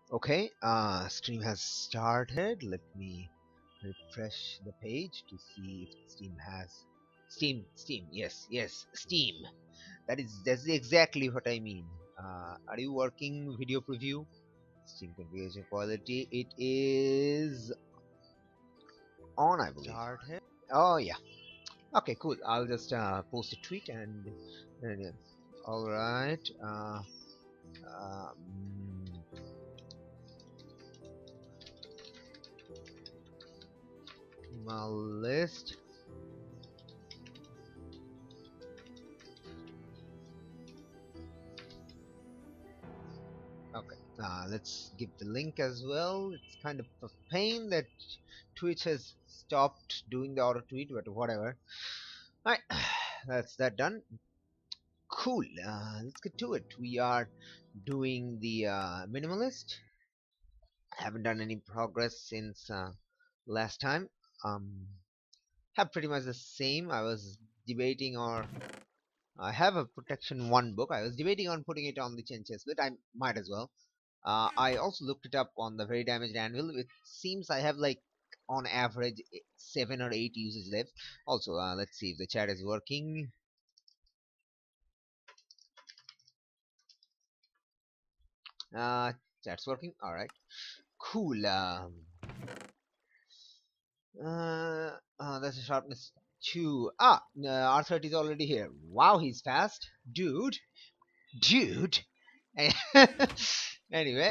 Okay, stream has started. Let me refresh the page to see if Steam has Steam. Yes, yes, Steam. That's exactly what I mean. Are you working video preview? Steam configuration quality. It is on, I believe. Started. Oh yeah. Okay, cool. I'll just post a tweet and yeah. All right. Um, Minimalist. Okay, let's give the link as well. It's kind of a pain that Twitch has stopped doing the auto tweet, but whatever. Alright, that's that done. Cool. Let's get to it. We are doing the minimalist. I haven't done any progress since last time. Um, have pretty much the same. I was debating, or I have a protection one book. I was debating on putting it on the chin chest, but I might as well. I also looked it up on the very damaged anvil. It seems I have like on average 7 or 8 uses left. Also, let's see if the chat is working. Uh, chat's working. All right, cool. That's a sharpness 2. R30 is already here. Wow, he's fast, dude. Anyway,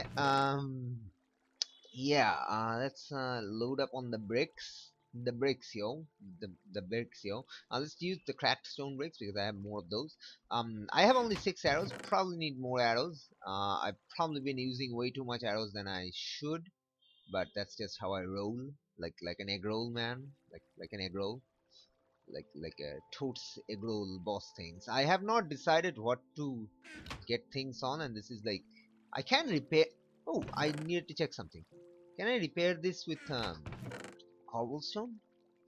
yeah, let's load up on the bricks. The bricks, yo. Let's use the cracked stone bricks because I have more of those. I have only 6 arrows. Probably need more arrows. I've probably been using way too much arrows than I should, but that's just how I roll. Like an egg roll, man. Like an egg roll. Like a totes egg roll boss things. I have not decided what to get things on, and this is like I can repair. Oh, I need to check something. Can I repair this with cobblestone?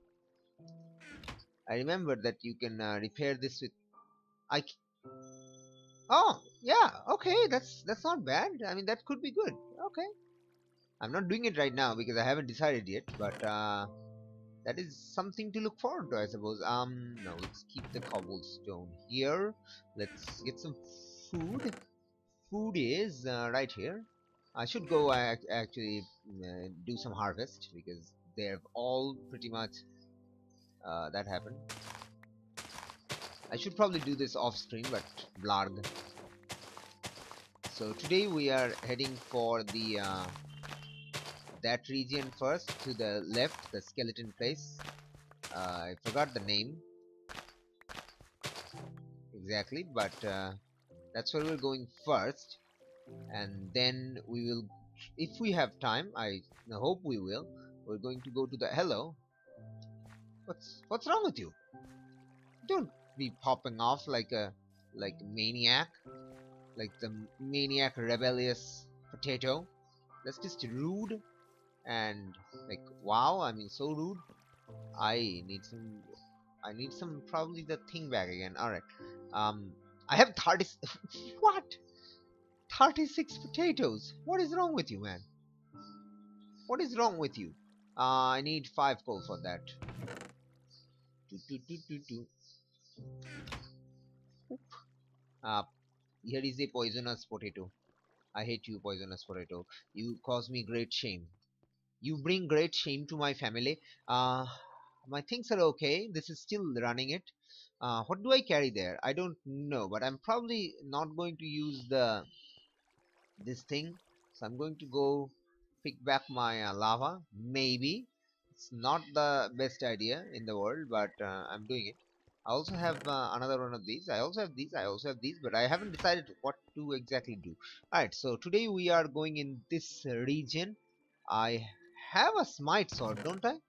I remember that you can repair this with. I. Oh, yeah. Okay, that's not bad. I mean, that could be good. Okay. I'm not doing it right now because I haven't decided yet, but that is something to look forward to, I suppose. No, let's keep the cobblestone here. Let's get some food. Food is right here. I should go actually do some harvest because they've all pretty much that happened. I should probably do this off screen, but blarg. So today we are heading for the that region first, to the left, the skeleton place. I forgot the name exactly, but that's where we're going first, and then we will, if we have time, I hope we will, we're going to go to the hello. What's wrong with you? Don't be popping off like a maniac, like the maniac rebellious potato. That's just rude and like wow. I mean, so rude. I need some. I need some probably the thing back again. All right. Um, I have 30. What? 36 potatoes. What is wrong with you, man? What is wrong with you? I need 5 coal for that. Do, do, do, do, do. Uh, Here is a poisonous potato. I hate you, poisonous potato. You cause me great shame. You bring great shame to my family. My things are okay. This is still running it. What do I carry there? I don't know, but I'm probably not going to use the this thing. So I'm going to go pick back my lava. Maybe it's not the best idea in the world, but I'm doing it. I also have another one of these. I also have these. I also have these, but I haven't decided what to exactly do. Alright, so today we are going in this region. I have a smite sword, don't I?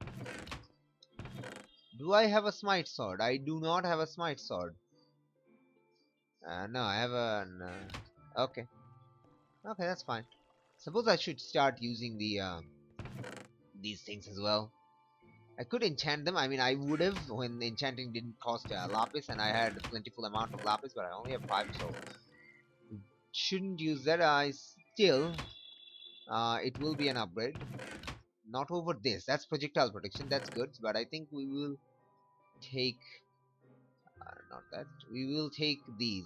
Do I have a smite sword? I do not have a smite sword. No, I have an. Okay, okay, that's fine. Suppose I should start using the these things as well. I could enchant them. I mean, I would have when enchanting didn't cost lapis, and I had a plentiful amount of lapis, but I only have 5, so shouldn't use that. I still. it will be an upgrade. Not over this. That's projectile protection. That's good. But I think we will take... not that. We will take these.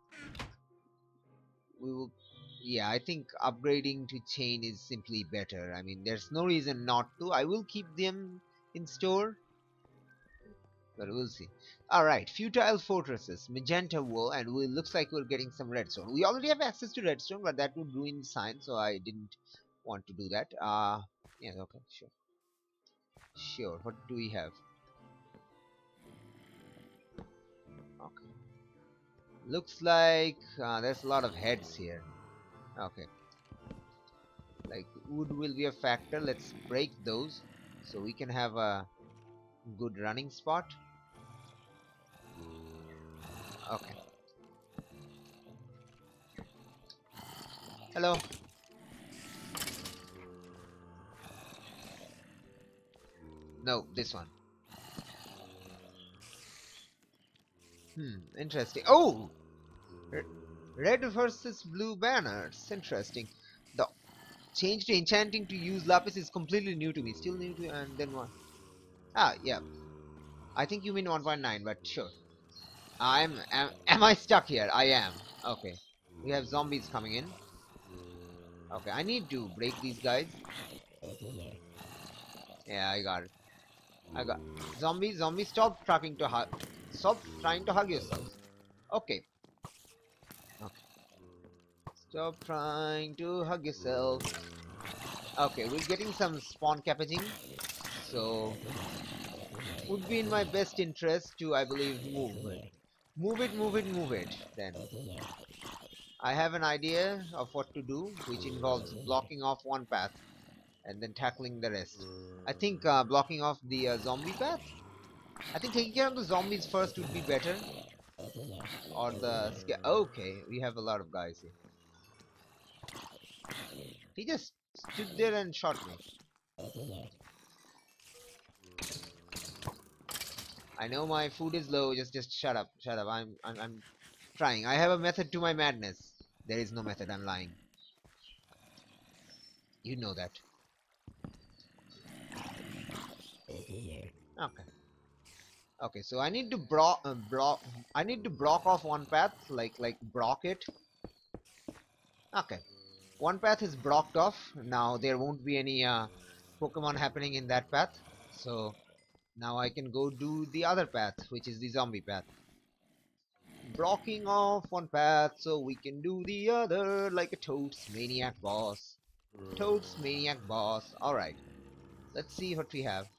We will... Yeah, I think upgrading to chain is simply better. I mean, there's no reason not to. I will keep them in store, but we'll see. Alright, futile fortresses, magenta wool, and we looks like we're getting some redstone. We already have access to redstone, but that would ruin the sign, so I didn't want to do that. Yeah, okay, sure. Sure, what do we have? Okay. Looks like there's a lot of heads here. Okay. Like, wood will be a factor. Let's break those so we can have a good running spot. Okay. Hello. No, this one. Interesting. Oh! Red versus blue banners. Interesting. The change to enchanting to use lapis is completely new to me. Still new to... and then what? Ah, yeah. I think you mean 1.9, but sure. Am I stuck here? I am. Okay. We have zombies coming in. Okay, I need to break these guys. Yeah, I got it. Zombies, stop trying to hug. Stop trying to hug yourselves. Okay. Okay. Stop trying to hug yourself. Okay, we're getting some spawn cappaging. So would be in my best interest to, I believe, move it. Then I have an idea of what to do, which involves blocking off one path and then tackling the rest. I think blocking off the zombie path. I think taking care of the zombies first would be better. Or the... okay, we have a lot of guys here. He just stood there and shot me. I know my food is low. Just shut up. I'm trying. I have a method to my madness. There is no method. I'm lying. You know that. Okay. Okay, so I need to block off one path, like block it. Okay. One path is blocked off. Now there won't be any Pokemon happening in that path. So now I can go do the other path, which is the zombie path. Blocking off one path so we can do the other like a Toads Maniac boss. Toads Maniac boss. Alright. Let's see what we have.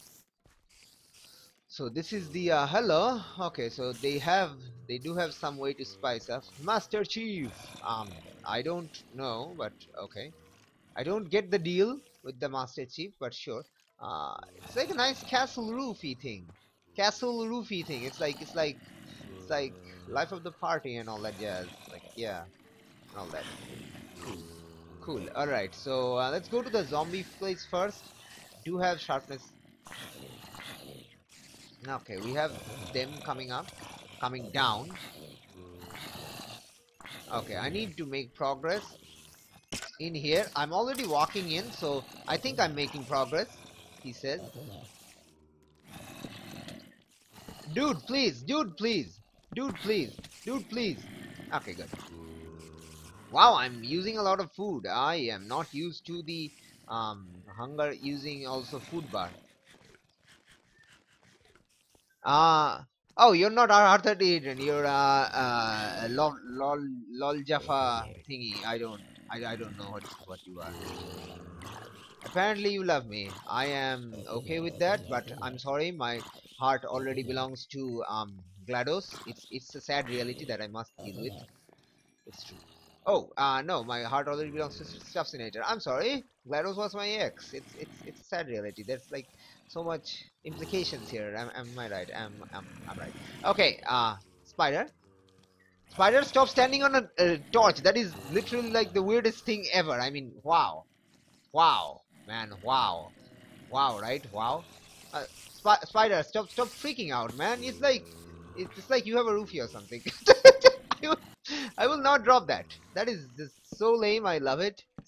So this is the hello. Okay, so they do have some way to spice up. Master Chief. I don't know, but okay. I don't get the deal with the Master Chief, but sure. It's like a nice castle roofy thing. It's like life of the party and all that jazz. Like, yeah, and all that. Cool. All right. So let's go to the zombie place first. Do have sharpness. Okay, we have them coming down. Okay, I need to make progress in here. I'm already walking in, so I think I'm making progress, he says. Dude, please. Okay, good. Wow, I'm using a lot of food. I am not used to the hunger using also food bar. Oh, you're not Arthur Adrian. You're lol Jaffa thingy. I don't know what you are. Apparently you love me. I am okay with that, but I'm sorry, my heart already belongs to GLaDOS. It's a sad reality that I must deal with. It's true. Oh, no, my heart already belongs to Stuffsinator. I'm sorry, GLaDOS was my ex. It's a sad reality. There's like so much implications here. Am I right? I'm right. Okay, Spider, stop standing on a torch. That is literally like the weirdest thing ever. I mean, wow, man, wow, right? Wow. Spider, stop freaking out, man. It's like you have a roofie or something. I will not drop that. That is just so lame. I love it.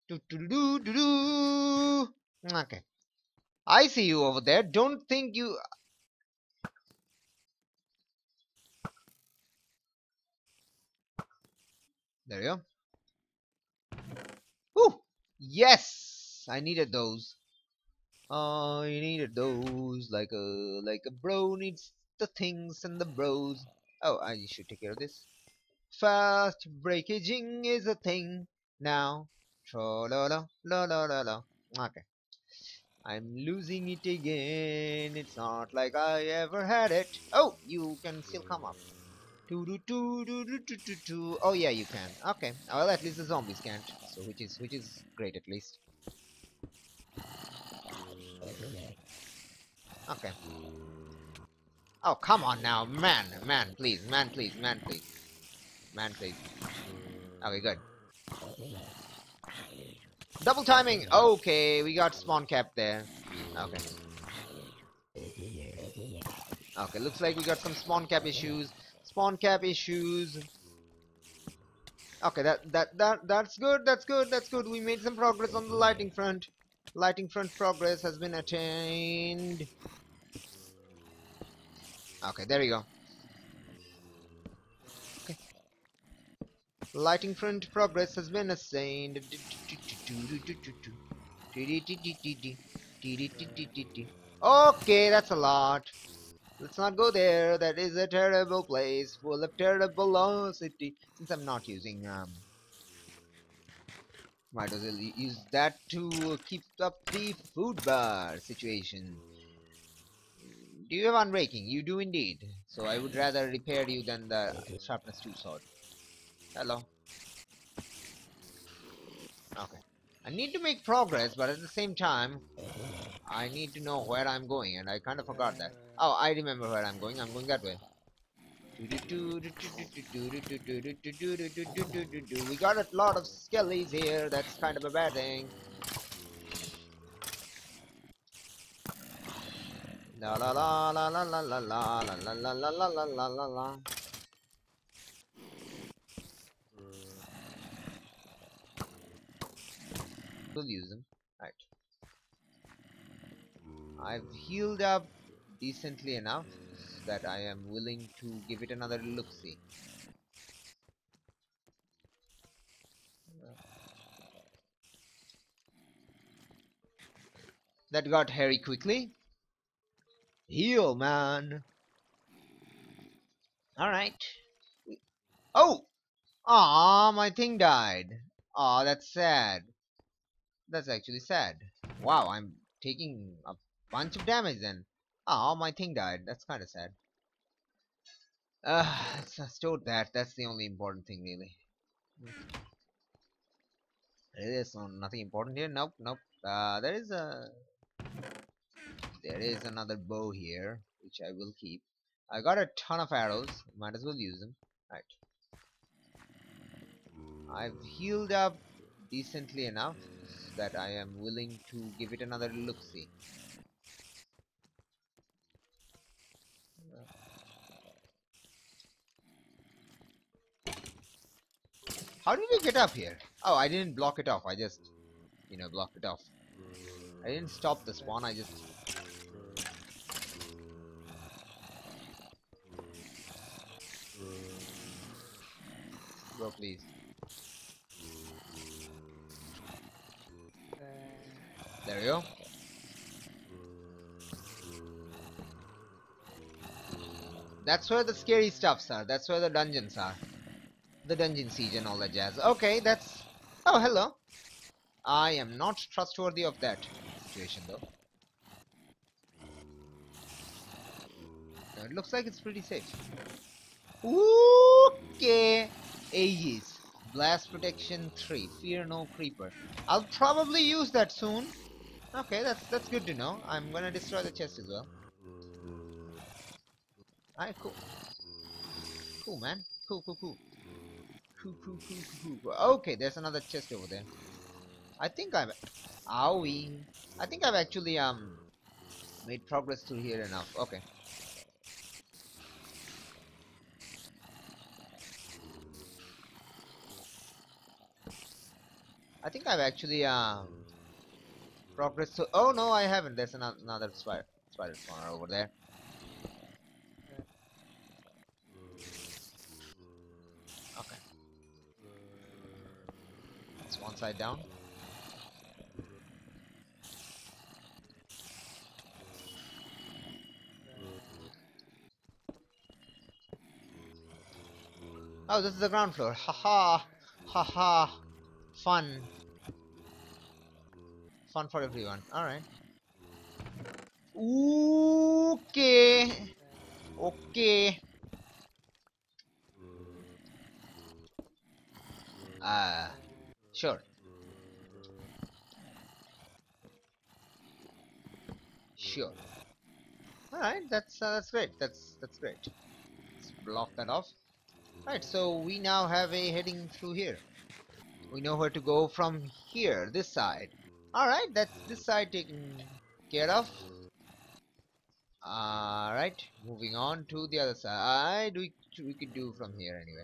Do, do, do, do, do. Okay. I see you over there. Don't think you... There you go. Woo! Yes! I needed those. I needed those like a bro needs the things and the bros. Oh, I should take care of this. Fast breakaging is a thing now. Tra la la la la la la. Okay. I'm losing it again. It's not like I ever had it. Oh, you can still come up. Do do do do do do do do. Oh yeah, you can. Okay. Well, at least the zombies can't. So which is great at least. Okay. Oh come on now, man, man, please, man, please, man, please, man, please. Okay, good. Double timing. Okay, we got spawn cap there. Okay. Okay, looks like we got some spawn cap issues. Spawn cap issues. Okay, that's good. That's good. That's good. We made some progress on the lighting front. Lighting front progress has been attained. Okay, there we go. Okay. Lighting front progress has been attained. Okay, that's a lot. Let's not go there. That is a terrible place full of terrible velocity. Since I'm not using might as well use that to keep up the food bar situation. Do you have unbreaking? You do indeed. So I would rather repair you than the sharpness 2 sword. Hello. Okay. I need to make progress, but at the same time, I need to know where I'm going, and I kind of forgot that. Oh, I remember where I'm going. I'm going that way. We got a lot of skellies here. That's kind of a bad thing. La la la la la la la la la la la la la la la la. We'll use them. Right. I've healed up decently enough that I am willing to give it another look-see. That got hairy quickly. Heal, man. Alright. Oh! Aw, my thing died. Aw, that's sad. That's actually sad. Wow, I'm taking a bunch of damage then. Aw, my thing died. That's kind of sad. Let's store that. That's the only important thing, really. There's nothing important here. Nope, nope. There is another bow here, which I will keep. I got a ton of arrows. Might as well use them. Right. I've healed up decently enough that I am willing to give it another look-see. How did you get up here? Oh, I didn't block it off. I just, blocked it off. I didn't stop the spawn. I just... Bro, please. There we go. That's where the scary stuffs are. That's where the dungeons are. The dungeon siege and all that jazz. Okay, that's... Oh, hello. I am not trustworthy of that situation, though. No, it looks like it's pretty safe. Okay. Aegis. Blast Protection 3. Fear no creeper. I'll probably use that soon. Okay, that's good to know. I'm gonna destroy the chest as well. Alright, cool. Cool, man. Cool, cool, cool. Cool, cool, cool, cool, cool. Okay, there's another chest over there. I think I've... Owie. I think I've actually, made progress through here enough. Okay. I think I've actually progressed. So, oh no, I haven't. There's another spider spawner over there. Okay, that's one side down. Oh, this is the ground floor. Haha, haha, fun, fun for everyone. All right. Okay, okay. Uh, sure, sure. All right, that's great. That's great. Let's block that off. Right, so we now have a heading through here. We know where to go from here, this side. Alright, that's this side taken care of. Alright, moving on to the other side. We could do from here anyway.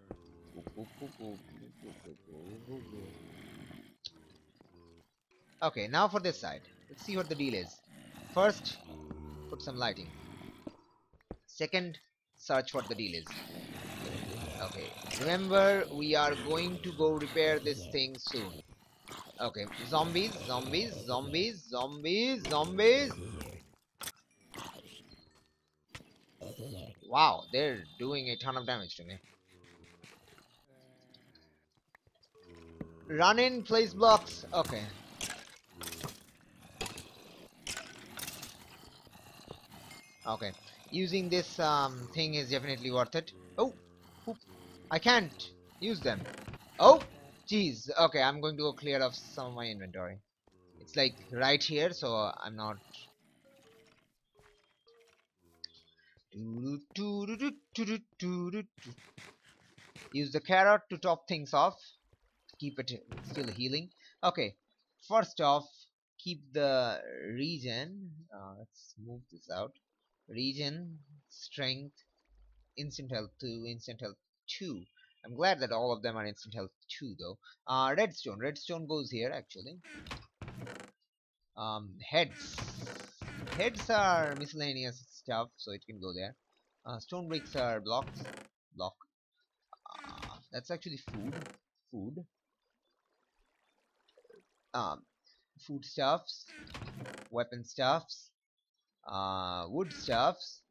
Okay, now for this side. Let's see what the deal is. First, put some lighting. Second, search what the deal is. Okay, remember we are going to go repair this thing soon. Okay, zombies, zombies, zombies, zombies, zombies. Wow, they're doing a ton of damage to me. Run in, place blocks. Okay. Okay. Using this thing is definitely worth it. Oh, poop. I can't use them. Oh, jeez. Okay, I'm going to go clear off some of my inventory. It's like right here, so I'm not. Use the carrot to top things off. Keep it still healing. Okay, first off, keep the regen. Let's move this out. Regen, strength, instant health 2, instant health 2. I'm glad that all of them are instant health 2 though. Redstone. Redstone goes here actually. Heads. Heads are miscellaneous stuff, so it can go there. Stone bricks are blocks. Block. That's actually food. Food. Um, food stuffs. Weapon stuffs. Wood stuffs.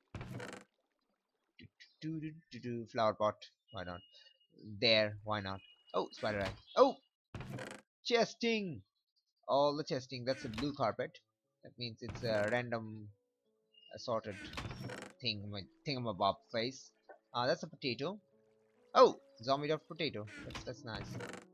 Flower pot. Why not? There. Why not? Oh, spider eye. Oh, chesting. All the chesting. That's a blue carpet. That means it's a random assorted thingamabob face. That's a potato. Oh, zombie dot potato. That's nice.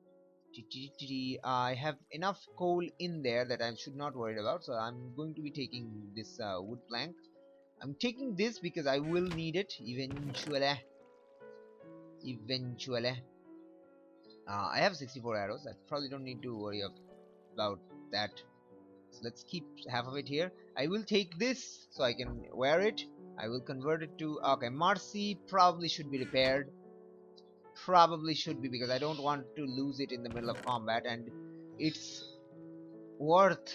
I have enough coal in there that I should not worry about. So I'm going to be taking this wood plank. I'm taking this because I will need it eventually. Eventually. I have 64 arrows. I probably don't need to worry about that. So let's keep half of it here. I will take this so I can wear it. I will convert it to... Okay, Marcy probably should be repaired. Probably should be because I don't want to lose it in the middle of combat, and it's worth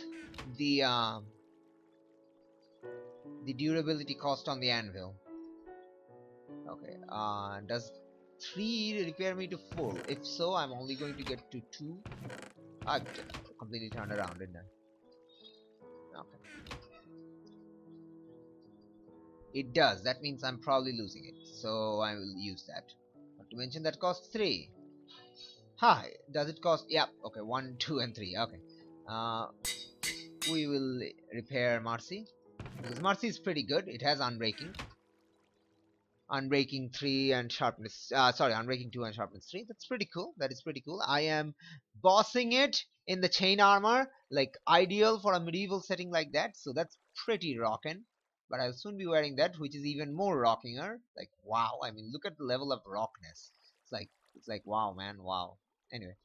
the durability cost on the anvil. Okay, does 3 repair me to 4? If so, I'm only going to get to 2. I've completely turned around, didn't I? Okay. It does. That means I'm probably losing it. So I will use that. Not to mention that costs 3. Hi. Does it cost? Yeah. Okay. 1, 2, and 3. Okay. Uh, we will repair Marcy. Because Marcy is pretty good. It has unbreaking. Unbreaking 3 and sharpness. Sorry, unbreaking 2 and sharpness 3. That's pretty cool. That is pretty cool. I am bossing it in the chain armor. Like ideal for a medieval setting like that. So that's pretty rockin'. But I'll soon be wearing that, which is even more rockinger. Like wow, I mean, look at the level of rockness. It's like wow, man, wow. Anyway,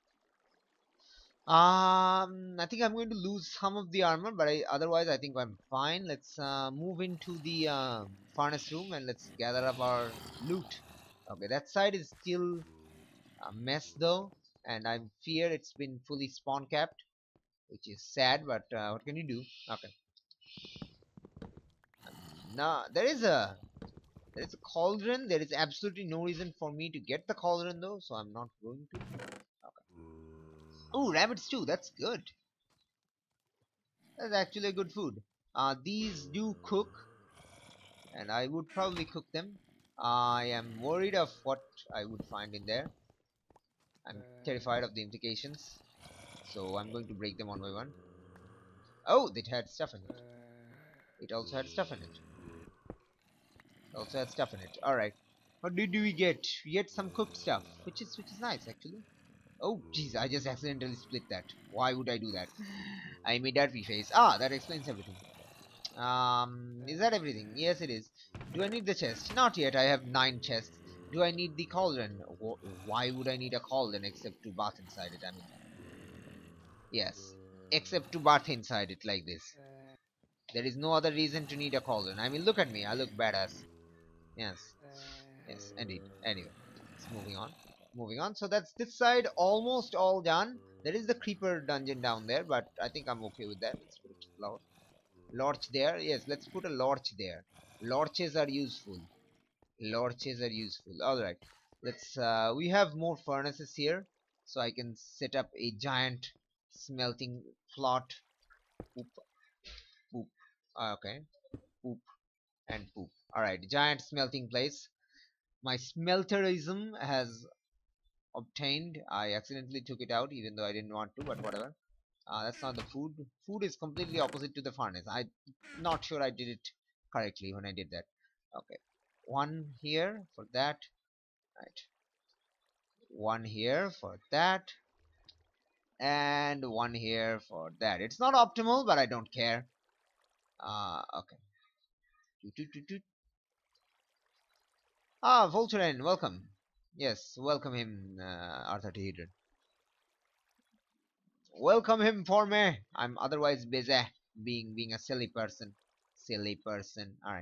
I think I'm going to lose some of the armor, but otherwise I think I'm fine. Let's move into the furnace room and let's gather up our loot. Okay, that side is still a mess though, and I fear it's been fully spawn capped, which is sad, but what can you do? Okay. Now there is a cauldron. There is absolutely no reason for me to get the cauldron though, so I'm not going to. Okay. Oh, rabbits too. That's good. That's actually a good food. These do cook, and I would probably cook them. I am worried of what I would find in there. I'm terrified of the implications, so I'm going to break them one by one. Oh, it had stuff in it. It also had stuff in it. Also had stuff in it. All right. What did we get? We get some cooked stuff, which is nice actually. Oh, jeez, I just accidentally split that. Why would I do that? I made that face. Ah, that explains everything. Is that everything? Yes, it is. Do I need the chest? Not yet. I have 9 chests. Do I need the cauldron? Why would I need a cauldron except to bath inside it? I mean, yes, except to bath inside it like this. There is no other reason to need a cauldron. I mean, look at me. I look badass. Yes. Yes, indeed. Anyway, let's moving on. Moving on. So that's this side almost all done. There is the creeper dungeon down there, but I think I'm okay with that. Let's put a lorch there. Yes, let's put a lorch there. Lorches are useful. Lorches are useful. All right. Let's. We have more furnaces here, so I can set up a giant smelting plot. Poop, poop. Okay. Poop and poop. All right. Giant smelting place. My smelterism has obtained. I accidentally took it out even though I didn't want to, but whatever. That's not the food. Food is completely opposite to the furnace. I'm not sure I did it correctly when I did that. Okay. One here for that. Right. One here for that. And one here for that. It's not optimal, but I don't care. Okay. Toot, toot, toot, toot. Ah, Voltaren, welcome. Yes, welcome him, Arthur Tehedron. Welcome him for me. I'm otherwise busy being a silly person. Silly person. Alright.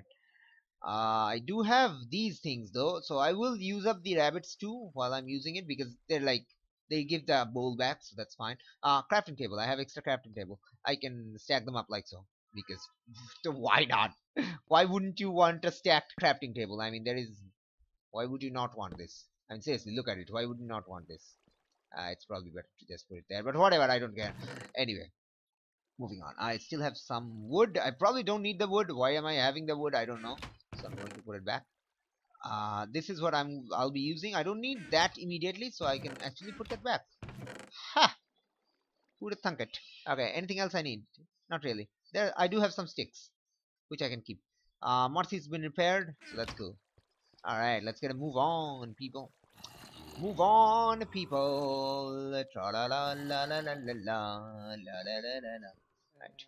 I do have these things though, so I will use up the rabbits too while I'm using it because they're like they give the bowl back, so that's fine. Crafting table. I have extra crafting table. I can stack them up like so because why not? Why wouldn't you want a stacked crafting table? I mean, there is. Why would you not want this? I mean, seriously, look at it. Why would you not want this? It's probably better to just put it there, but whatever, I don't care. Anyway, moving on. I still have some wood. I probably don't need the wood. Why am I having the wood? I don't know. So I'm going to put it back. This is what I'll be using. I don't need that immediately, so I can actually put that back. Ha! Who'd have thunk it? Okay, anything else I need? Not really. There, I do have some sticks, which I can keep. Marcy's been repaired, so that's cool. Alright, let's get a move on, people. Move on, people. Tra la la la la la la la la la la la. Right.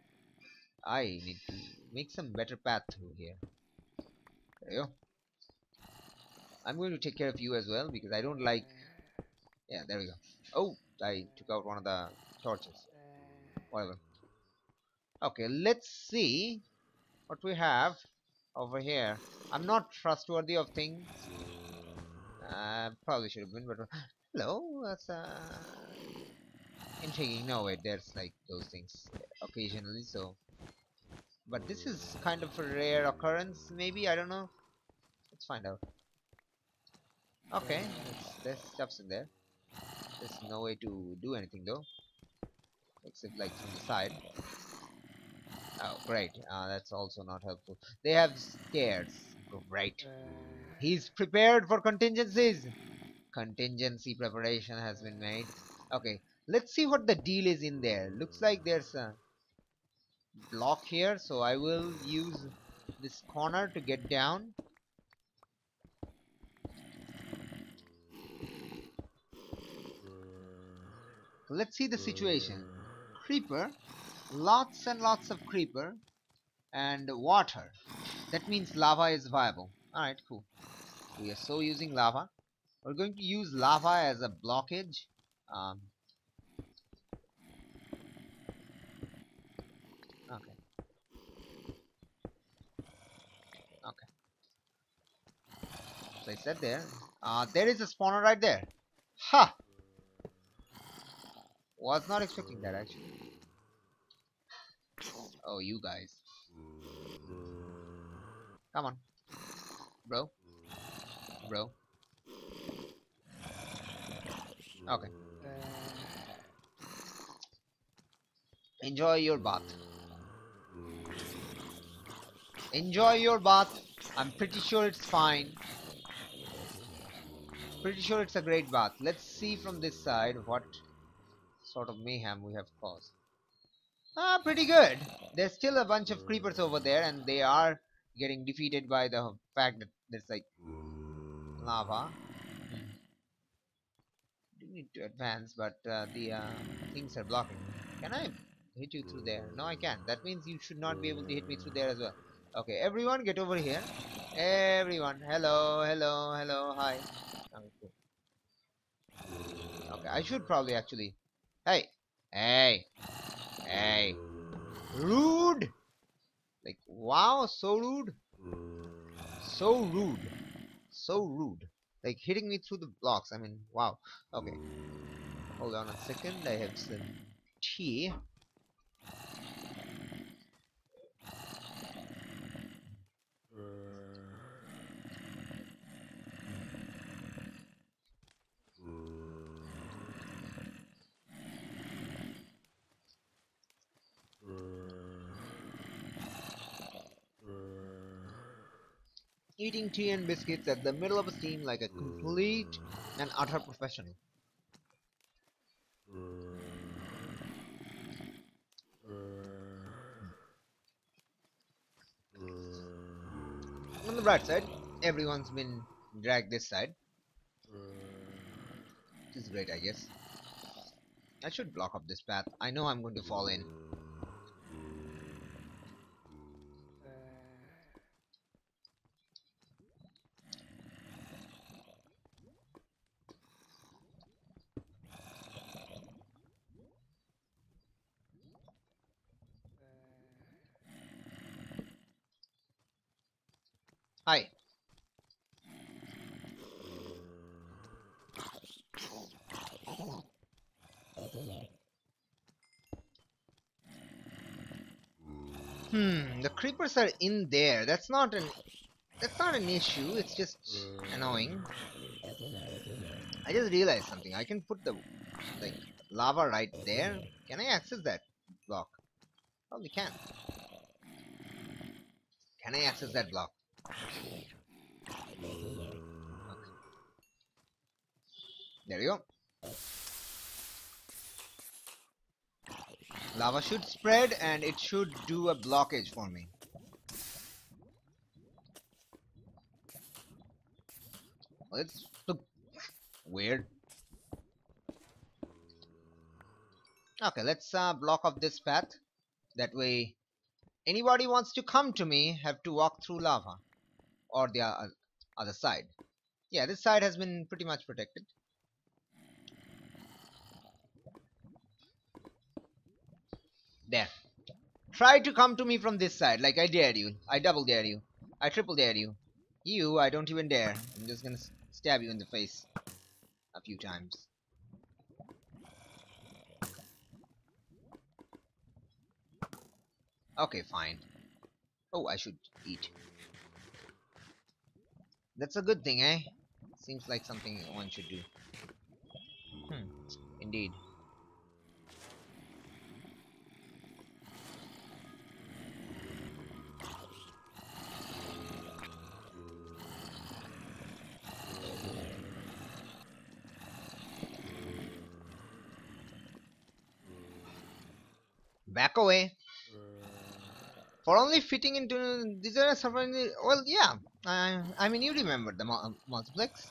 I need to make some better path through here. There you go. I'm going to take care of you as well because I don't like. Yeah, there we go. Oh, I took out one of the torches. Whatever. Okay, let's see what we have over here. I'm not trustworthy of things. Probably should have been, but hello. That's intriguing. No, wait, there's like those things occasionally. So, but this is kind of a rare occurrence. Maybe I don't know. Let's find out. Okay, there's stuff's in there. There's no way to do anything though, except like from the side. Oh, great. That's also not helpful. They have stairs. Great. He's prepared for contingencies. Contingency preparation has been made. Okay, let's see what the deal is in there. Looks like there's a block here, so I will use this corner to get down. Let's see the situation. Creeper, lots and lots of creeper, and water. That means lava is viable. Alright, cool. We are so using lava. We're going to use lava as a blockage. Okay. Okay. Place that there. There is a spawner right there. Ha! Was not expecting that actually. Oh, you guys. Come on, bro. Bro. Okay. Enjoy your bath. Enjoy your bath. I'm pretty sure it's fine. Pretty sure it's a great bath. Let's see from this side what sort of mayhem we have caused. Ah, pretty good. There's still a bunch of creepers over there, and they are getting defeated by the fact that there's like lava. Do need to advance, but the things are blocking me. Can I hit you through there? No, I can't. That means you should not be able to hit me through there as well. Okay, everyone get over here. Everyone. Hello, hello, hello, hi. Okay, cool. Okay, I should probably actually... Hey! Hey! Hey! Rude! Like, wow, so rude. So rude. So rude. Like, hitting me through the blocks. I mean, wow. Okay. Hold on a second. I have some tea. Eating tea and biscuits at the middle of a scene like a complete and utter professional. On the bright side, everyone's been dragged this side. Which is great, I guess. I should block up this path. I know I'm going to fall in. Hi. The creepers are in there. That's not an issue. It's just annoying. I just realized something. I can put the like lava right there. Can I access that block? Probably can. Can I access that block? Okay. There you go. Lava should spread and it should do a blockage for me. Well, it's weird. Okay, let's block off this path. That way, anybody wants to come to me have to walk through lava. Or the other side. Yeah, this side has been pretty much protected. There. Try to come to me from this side, like I dare you. I double dare you. I triple dare you. You, I don't even dare. I'm just gonna stab you in the face a few times. Okay, fine. Oh, I should eat. That's a good thing, eh? Seems like something one should do. Indeed. Back away. For only fitting into these are surprisingly well, yeah. I mean, you remember the multiplex.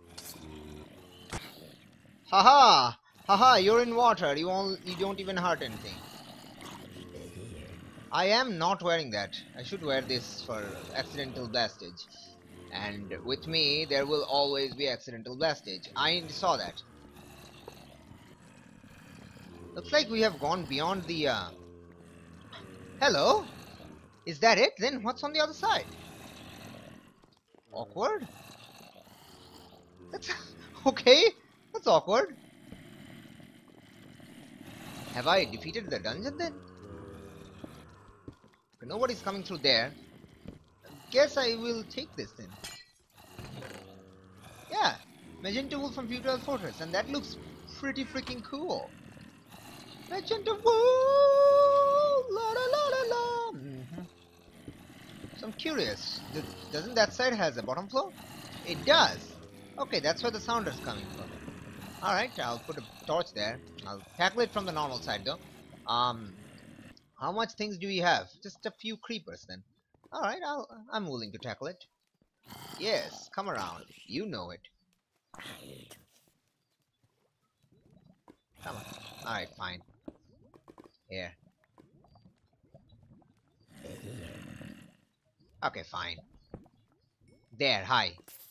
Haha, haha. You're in water. You don't even hurt anything. I am not wearing that. I should wear this for accidental blastage. And with me, there will always be accidental blastage. I saw that. Looks like we have gone beyond the. Hello. Is that it? Then what's on the other side? Awkward? That's okay. That's awkward. Have I defeated the dungeon then? Okay, nobody's coming through there. Guess I will take this then. Yeah, Magenta Wolf from Feudal Fortress, and that looks pretty freaking cool. Magenta Wolf! La la la la la! So I'm curious, doesn't that side has a bottom floor? It does! Okay, that's where the sound is coming from. Alright, I'll put a torch there. I'll tackle it from the normal side though. How much things do we have? Just a few creepers then. Alright, I'm willing to tackle it. Yes, come around. You know it. Come on. Alright, fine. Here. Okay, fine. There, hi.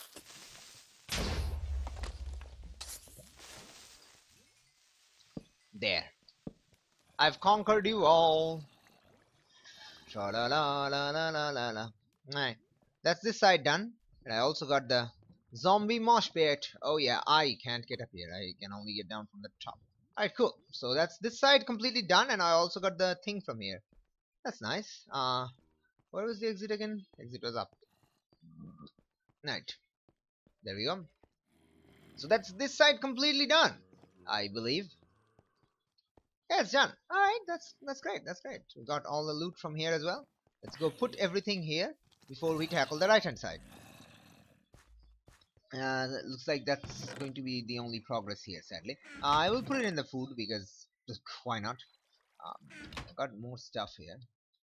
There. I've conquered you all. Tra la la la la la la la. Alright. That's this side done. And I also got the zombie mosh pit. Oh yeah, I can't get up here. I can only get down from the top. Alright, cool. So that's this side completely done, and I also got the thing from here. That's nice. Where was the exit again? Exit was up. Right. There we go. So that's this side completely done, I believe. Yeah, it's done. Alright, that's great, that's great. We got all the loot from here as well. Let's go put everything here before we tackle the right hand side. Looks like that's going to be the only progress here, sadly. I will put it in the food because just why not? I got more stuff here.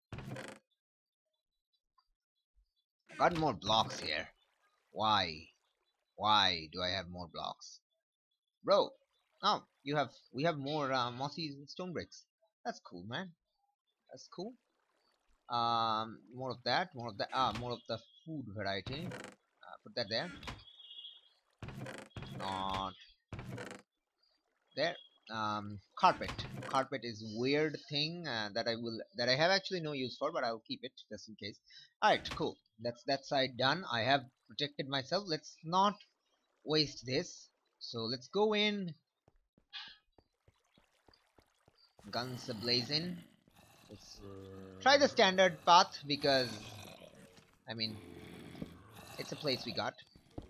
Got more blocks here. Why? Why do I have more blocks? Bro, oh, we have more mossy stone bricks. That's cool, man. That's cool. More of that, more of that. More of the food variety. Put that there. Not there. Carpet. Carpet is weird thing that I have actually no use for, but I'll keep it just in case. Alright, cool. That's that side done. I have protected myself. Let's not waste this. So let's go in. Guns ablazing. Let's try the standard path because I mean it's a place we got.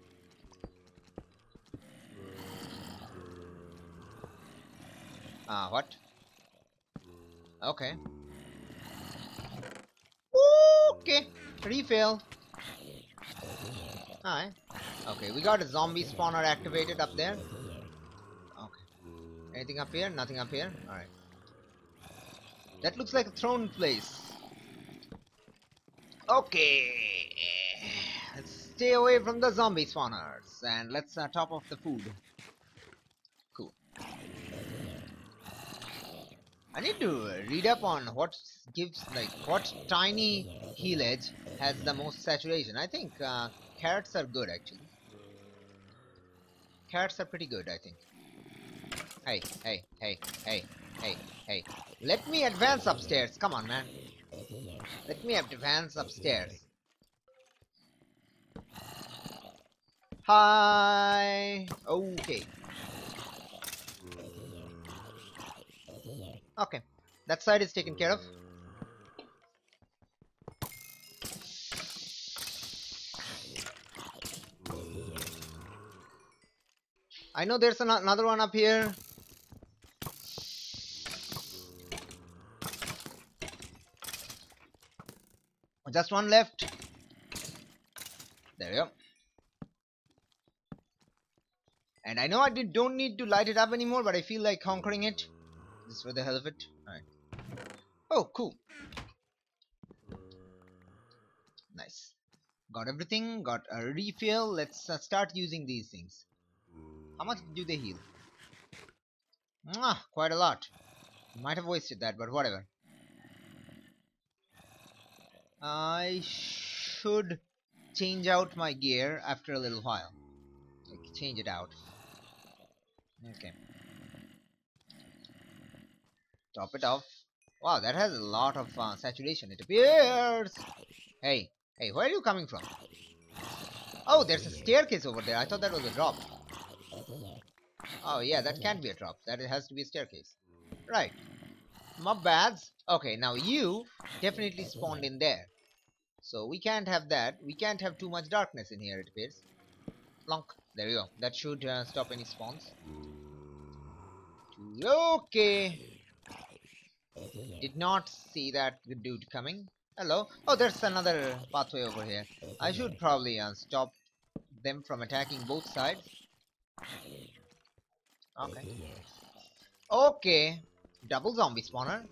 What? Okay. Okay. Refill. Alright. Okay, we got a zombie spawner activated up there. Okay. Anything up here? Nothing up here? Alright. That looks like a throne place. Okay. Let's stay away from the zombie spawners and let's top off the food. Cool. I need to read up on what gives, like, what tiny heal edge has the most saturation. I think carrots are good, actually. Carrots are pretty good, I think. Hey, hey, hey, hey, hey, hey. Let me advance upstairs. Come on, man. Let me advance upstairs. Hi. Okay. Okay. That side is taken care of. I know there's another one up here. Just one left. There we go. And I know I don't need to light it up anymore, but I feel like conquering it. Just for the hell of it. Alright. Oh, cool. Nice. Got everything. Got a refill. Let's start using these things. How much do they heal? Quite a lot. Might have wasted that, but whatever. I should change out my gear after a little while. Like, change it out. Okay. Top it off. Wow, that has a lot of saturation, it appears. Hey, hey, where are you coming from? Oh, there's a staircase over there. I thought that was a drop. Oh yeah, that can't be a drop. That it has to be a staircase. Right. My bads. Okay, now you definitely spawned in there. So we can't have that. We can't have too much darkness in here, it appears. Plonk. There you go. That should stop any spawns. Okay. Did not see that dude coming. Hello. Oh, there's another pathway over here. I should probably stop them from attacking both sides. Okay. Okay. Double zombie spawner.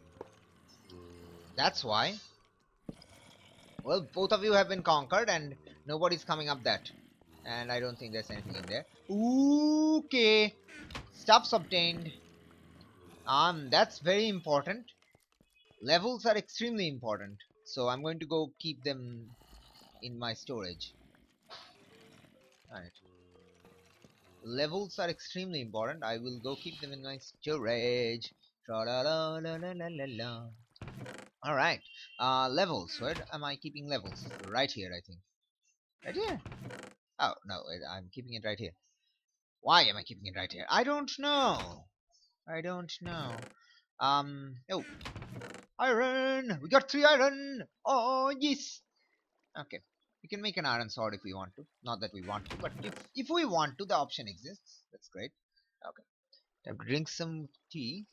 That's why. Well, both of you have been conquered and nobody's coming up that. And I don't think there's anything in there. Okay. Stuffs obtained. That's very important. Levels are extremely important. So I'm going to go keep them in my storage. Alright. Levels are extremely important. I will go keep them in my storage. Tra-la-la-la-la-la-la. Alright. Levels. Where am I keeping levels? Right here, I think. Right here? Oh, no. I'm keeping it right here. Why am I keeping it right here? I don't know. I don't know. Oh. Iron! We got 3 iron! Oh, yes! Okay. We can make an iron sword if we want to. Not that we want to, but if we want to, the option exists. That's great. Okay. Time to drink some tea.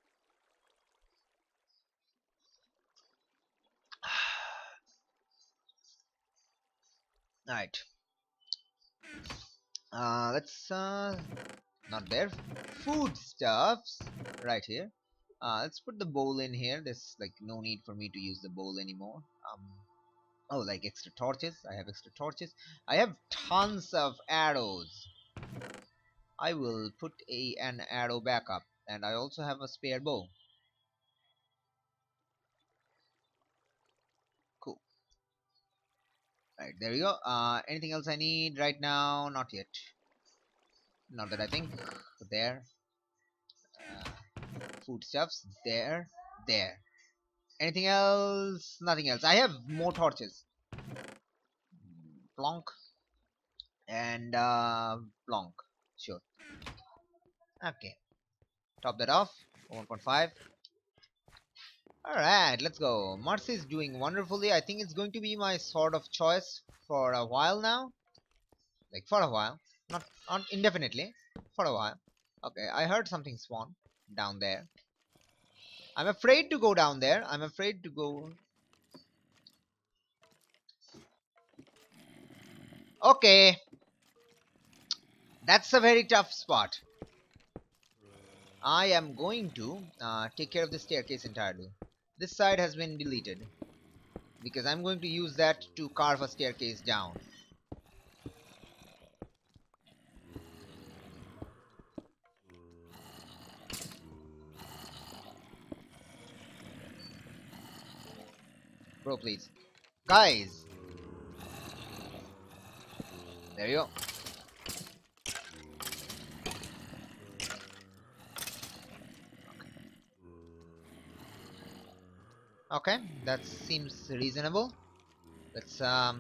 Alright. Let's not there. Foodstuffs right here. Let's put the bowl in here. There's like no need for me to use the bowl anymore. Oh, like extra torches. I have extra torches. I have tons of arrows. I will put an arrow backup, and I also have a spare bow. Cool. Right, there we go. Anything else I need right now? Not yet. Not that I think. There. Uh, Foodstuffs. There. There. Anything else? Nothing else. I have more torches. Plonk. And plonk. Sure. Okay. Top that off. 1.5. Alright, let's go. Mercy is doing wonderfully. I think it's going to be my sword of choice for a while now. Like, for a while. Not indefinitely. For a while. Okay, I heard something spawn down there. I'm afraid to go down there. I'm afraid to go. Okay. That's a very tough spot. I am going to take care of the staircase entirely. This side has been deleted. Because I'm going to use that to carve a staircase down. Bro, please. Guys! There you go. Okay, that seems reasonable. Let's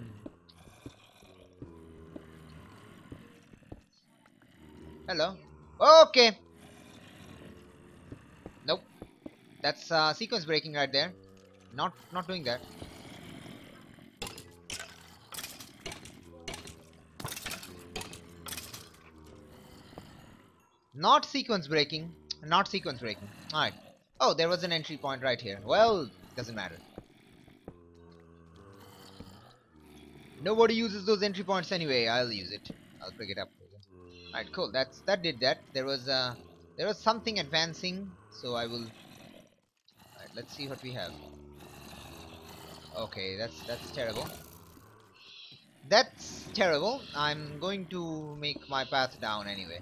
hello. Okay. Nope. That's sequence breaking right there. Not doing that. Not sequence breaking. Not sequence breaking. Alright. Oh, there was an entry point right here. Well, doesn't matter. Nobody uses those entry points anyway. I'll use it. I'll pick it up. Alright, cool. That did that. There was something advancing, so I will. Alright, let's see what we have. Okay, that's terrible. That's terrible. I'm going to make my path down anyway.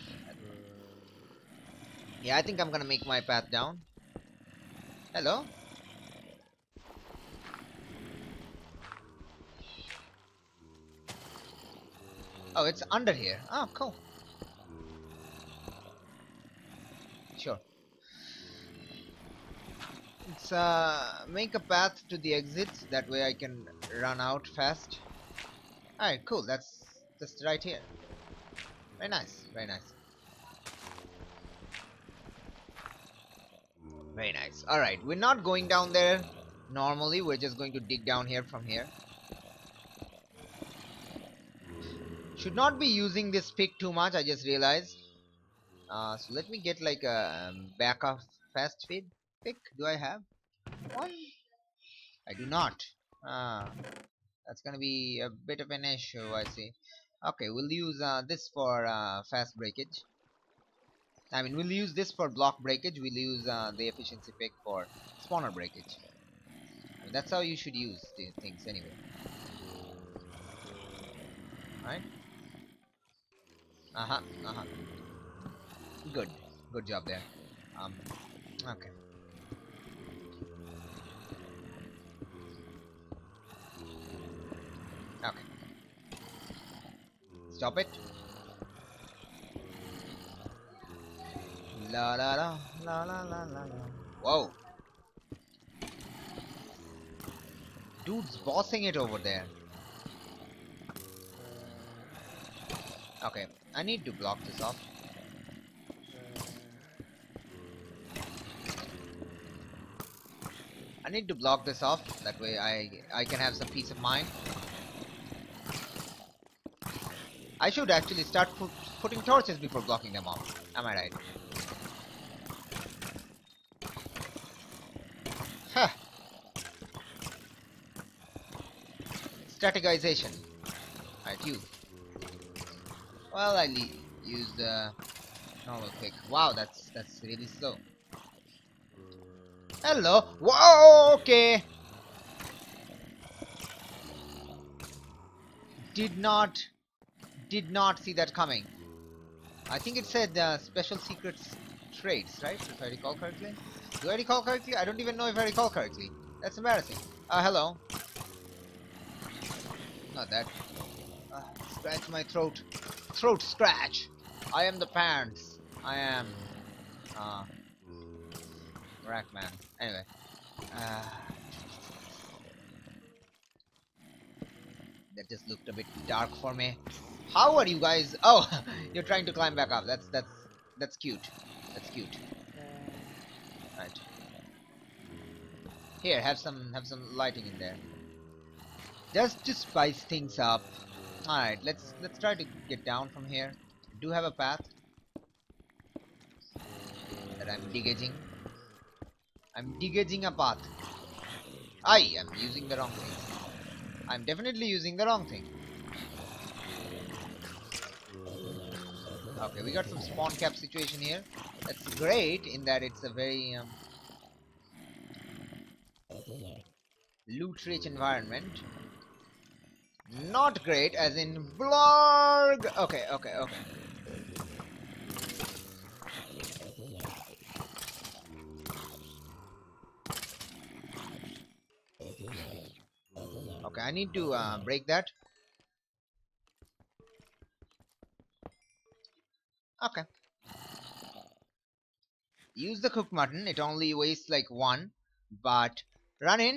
Yeah, I think I'm gonna make my path down. Hello? Oh, it's under here. Oh, cool. Sure. Let's make a path to the exits. That way I can run out fast. Alright, cool. That's just right here. Very nice. Very nice. Very nice. Alright, we're not going down there normally. We're just going to dig down here from here. Should not be using this pick too much, I just realized. So let me get like a backup fast feed pick. Do I have one? I do not. Ah, that's gonna be a bit of an issue, I see. Okay, we'll use this for fast breakage. I mean, we'll use this for block breakage. We'll use the efficiency pick for spawner breakage. I mean, that's how you should use the things anyway. Right? Uh-huh, uh-huh. Good. Good job there. Okay. Okay. Stop it. La la la la la la la la. Whoa. Dude's bossing it over there. Okay. I need to block this off. I need to block this off. That way I can have some peace of mind. I should actually start putting torches before blocking them off. Am I right? Huh. Strategization. Alright, you. Well, I use the normal pick. Wow, that's really slow. Hello. Whoa. Okay. Did not see that coming. I think it said special secrets trades, right? If I recall correctly. Do I recall correctly? I don't even know if I recall correctly. That's embarrassing. Hello. Not that. Scratch my throat. Throat scratch. I am the pants. I am. Rackman. Anyway. That just looked a bit dark for me. How are you guys? Oh, you're trying to climb back up. That's cute. That's cute. Right. Here, have some lighting in there. Just to spice things up. Alright, let's try to get down from here. I do have a path that I'm digging. I'm digging a path. I am using the wrong thing. I'm definitely using the wrong thing. Okay, we got some spawn cap situation here. That's great in that it's a very loot rich environment. Not great as in blarg. Okay. Okay, I need to break that. Okay. Use the cooked mutton. It only wastes like one. But run in.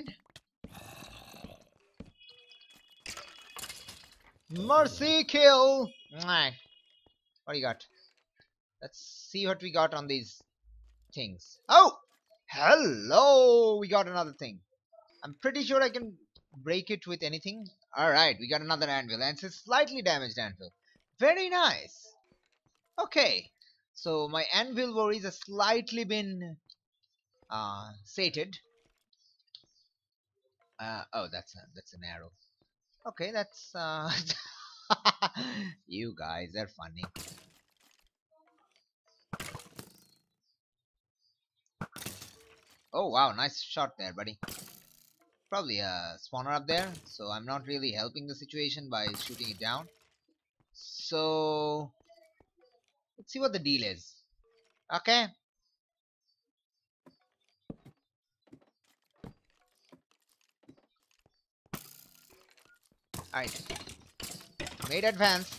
Mercy kill. What do you got? Let's see what we got on these things. Oh! Hello! We got another thing. I'm pretty sure I can break it with anything. Alright, we got another anvil. And it's a slightly damaged anvil. Very nice. Okay. So my anvil worries have slightly been sated. Oh, that's an arrow. Okay, that's you guys are funny. Oh wow, nice shot there, buddy. Probably a spawner up there, so I'm not really helping the situation by shooting it down. So let's see what the deal is. Okay. Alright. Made advance.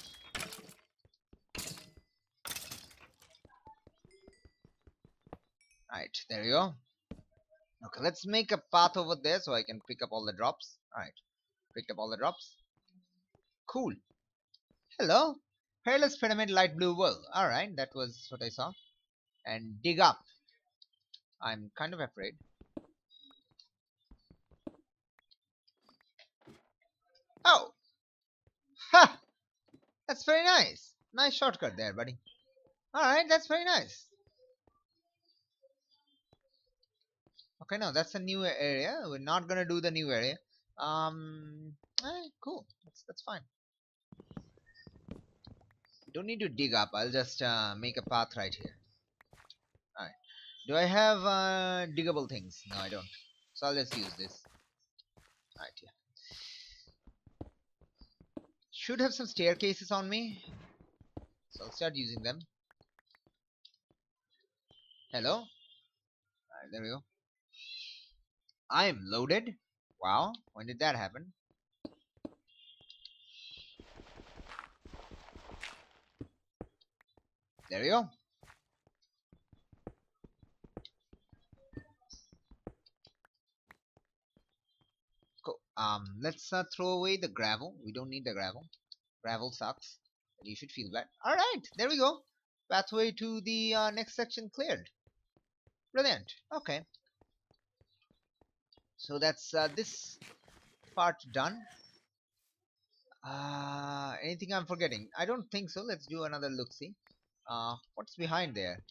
Alright, there we go. Okay, let's make a path over there so I can pick up all the drops. Alright. Picked up all the drops. Cool. Hello. Peerless pyramid light blue wool. Alright, that was what I saw. And dig up. I'm kind of afraid. Oh! Ha! That's very nice. Nice shortcut there, buddy. Alright, that's very nice. Okay, no, that's a new area. We're not gonna do the new area. Cool. That's fine. Don't need to dig up. I'll just make a path right here. Alright. Do I have diggable things? No, I don't. So I'll just use this. Alright, yeah. Should have some staircases on me. So I'll start using them. Hello? Alright, there we go. I am loaded. Wow, when did that happen? There we go. Cool. Let's throw away the gravel. We don't need the gravel. Gravel sucks. And you should feel bad. Alright, there we go. Pathway to the next section cleared. Brilliant. Okay. So that's this part done. Anything I'm forgetting? I don't think so. Let's do another look-see. What's behind there?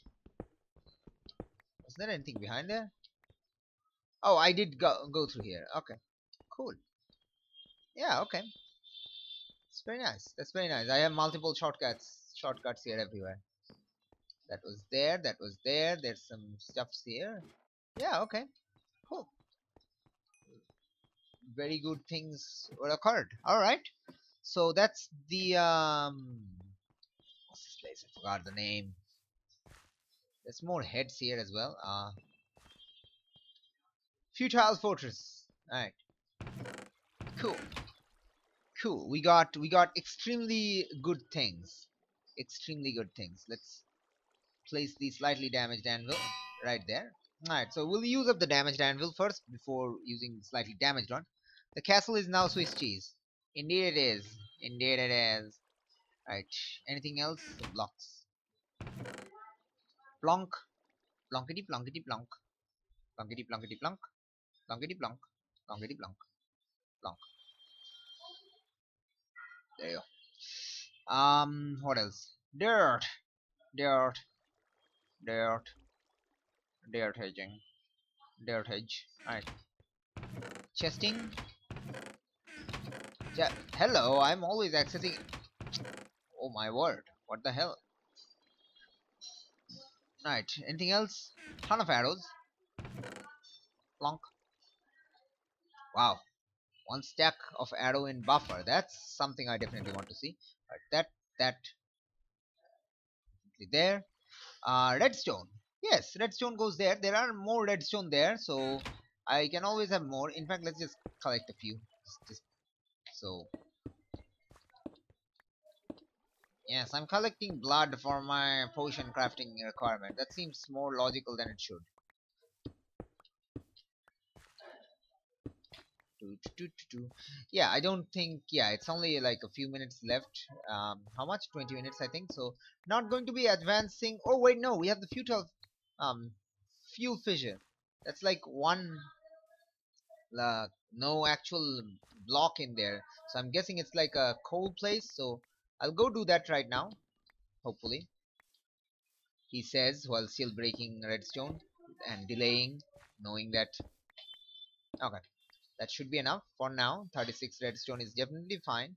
Is there anything behind there? Oh, I did go through here. Okay. Cool. Yeah, okay. It's very nice. That's very nice. I have multiple shortcuts here everywhere. That was there, that was there. There's some stuffs here. Yeah, okay. Cool. Very good things were occurred. Alright. So that's the what's this place? I forgot the name. There's more heads here as well. Futile Fortress. Alright. Cool. Cool. We got extremely good things. Extremely good things. Let's place the slightly damaged anvil right there. Alright, so we'll use up the damaged anvil first before using the slightly damaged one. The castle is now Swiss cheese. Indeed it is. Indeed it is. Right. Anything else? Blocks. Plonk. Plonkety plonkety plonk. Plonkety plonkety plonk. Plonkety plonk. Plonkety plonk. Plonk. There you go. What else? Dirt. Dirt. Dirt. Dirt hedging. Dirt hedge. Alright. Chesting. Yeah. Hello, I'm always accessing. Oh my word. What the hell? Alright. Anything else? Ton of arrows. Plonk. Wow. One stack of arrow in buffer. That's something I definitely want to see. Right, that there. Redstone. Yes, redstone goes there. There are more redstone there, so I can always have more. In fact, let's just collect a few. Just so. Yes, I'm collecting blood for my potion crafting requirement. That seems more logical than it should. Yeah, I don't think. Yeah, it's only like a few minutes left. How much? 20 minutes, I think. So not going to be advancing. Oh wait, no, we have the futile fuel fissure. That's like one no actual block in there. So I'm guessing it's like a coal place. So I'll go do that right now. Hopefully, he says while still breaking redstone and delaying, knowing that. Okay. That should be enough for now. 36 redstone is definitely fine.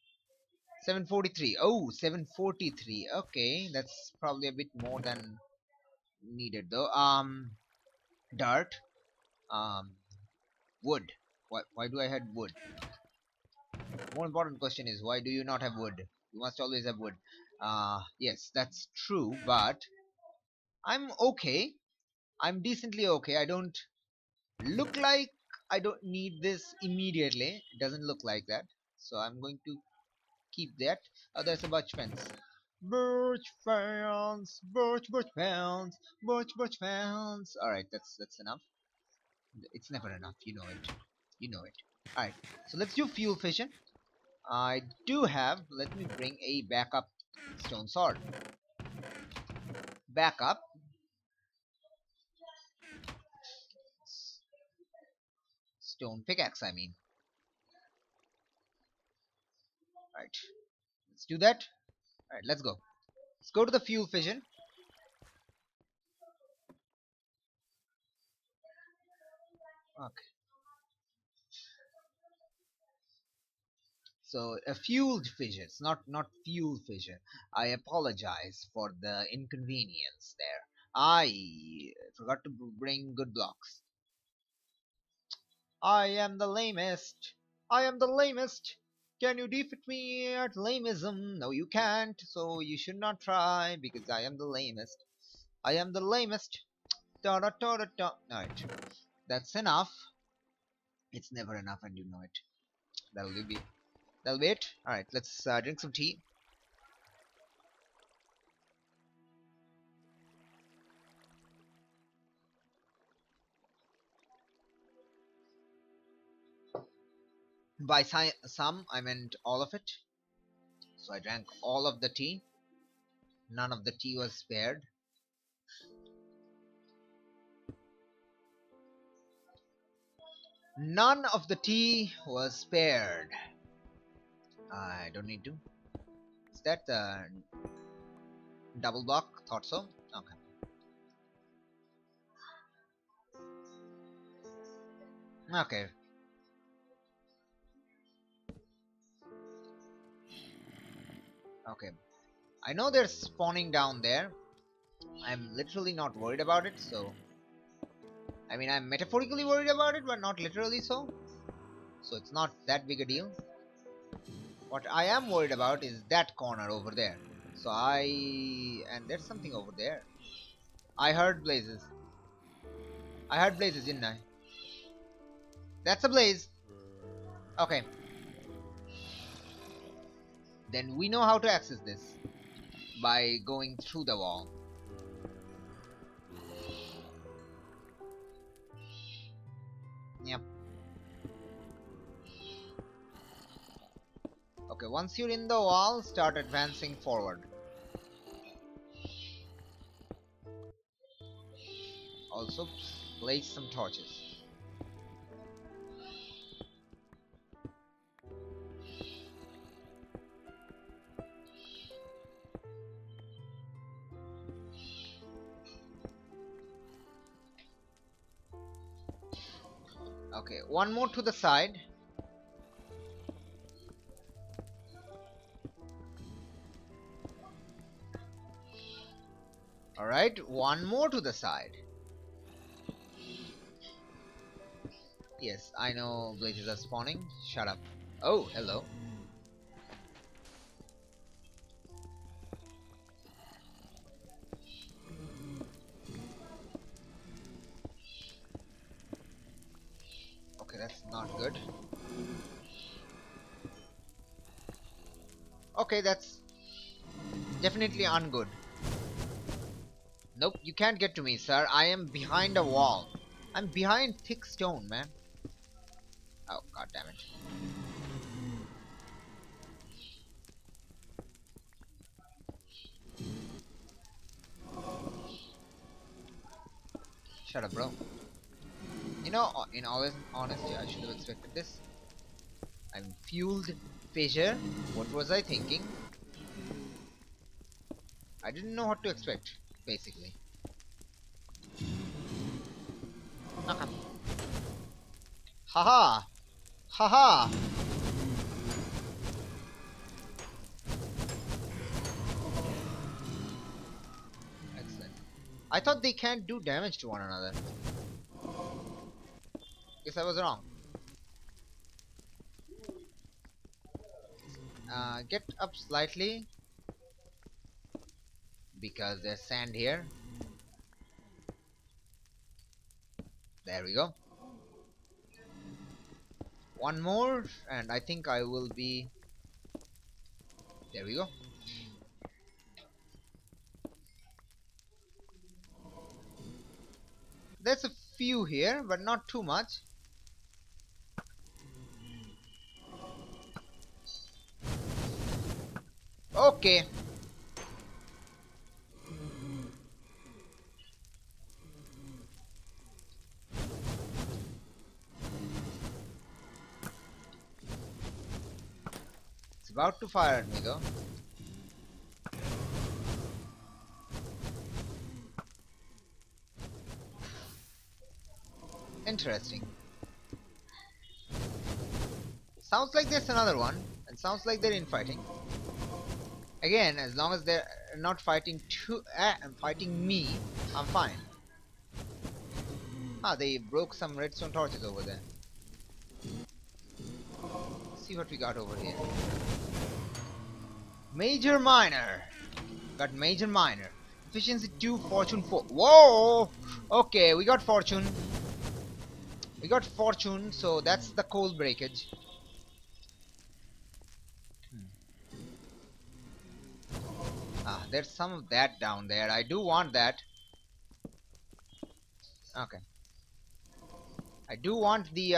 743. Oh, 743. Okay, that's probably a bit more than needed though. Dirt. Um, wood. Why do I have wood? More important question is why do you not have wood? You must always have wood. Yes, that's true, but I'm okay. I'm decently okay. I don't look like I don't need this immediately. It doesn't look like that. So I'm going to keep that. Oh, there's a birch fence. Birch fence, birch fence, birch fence. All right, that's enough. It's never enough. You know it. You know it. All right. So let's do fuel fission. I do have. Let me bring a backup stone sword. Backup. stone pickaxe, I mean. Right. Let's do that. Alright, let's go. Let's go to the fuel fission. Okay. So a fueled fissure. It's not fuel fissure. I apologize for the inconvenience there. I forgot to bring good blocks. I am the lamest. I am the lamest. Can you defeat me at lamism? No, you can't. So you should not try because I am the lamest. I am the lamest. Da da da da da. Alright, that's enough. It's never enough, and you know it. That'll be That'll be it. Alright, let's drink some tea. By some, I meant all of it. So I drank all of the tea. None of the tea was spared. None of the tea was spared. I don't need to. Is that the double block? Thought so. Okay. Okay. Okay. I know they're spawning down there. I'm literally not worried about it, so... I mean, I'm metaphorically worried about it, but not literally so. So it's not that big a deal. What I am worried about is that corner over there. So and there's something over there. I heard blazes. I heard blazes, didn't I? That's a blaze. Okay. Then we know how to access this. By going through the wall. Yep. Okay, once you're in the wall, start advancing forward. Also, place some torches. Okay, one more to the side. Alright, one more to the side. Yes, I know blazes are spawning. Shut up. Oh, hello. Okay, that's not good. Okay, that's definitely ungood. Nope, you can't get to me, sir. I am behind a wall. I'm behind thick stone, man. Oh, god damn it. Shut up, bro. You know, in all honesty, I should have expected this. I'm fueled fissure. What was I thinking? I didn't know what to expect, basically. Okay. Haha! Haha! Excellent. I thought they can't do damage to one another. Guess I was wrong. Get up slightly. Because there's sand here. There we go. One more, and I think I will be... There we go. There's a few here, but not too much. Okay. about to fire at me though. Interesting. Sounds like there's another one, and sounds like they're infighting. Again, as long as they're not fighting fighting me, I'm fine. Ah, they broke some redstone torches over there. Let's see what we got over here. Major minor. Got major minor. Efficiency 2, fortune 4. Whoa! Okay, we got fortune. We got fortune, so that's the coal breakage. Ah, there's some of that down there. I do want that. Okay. I do want the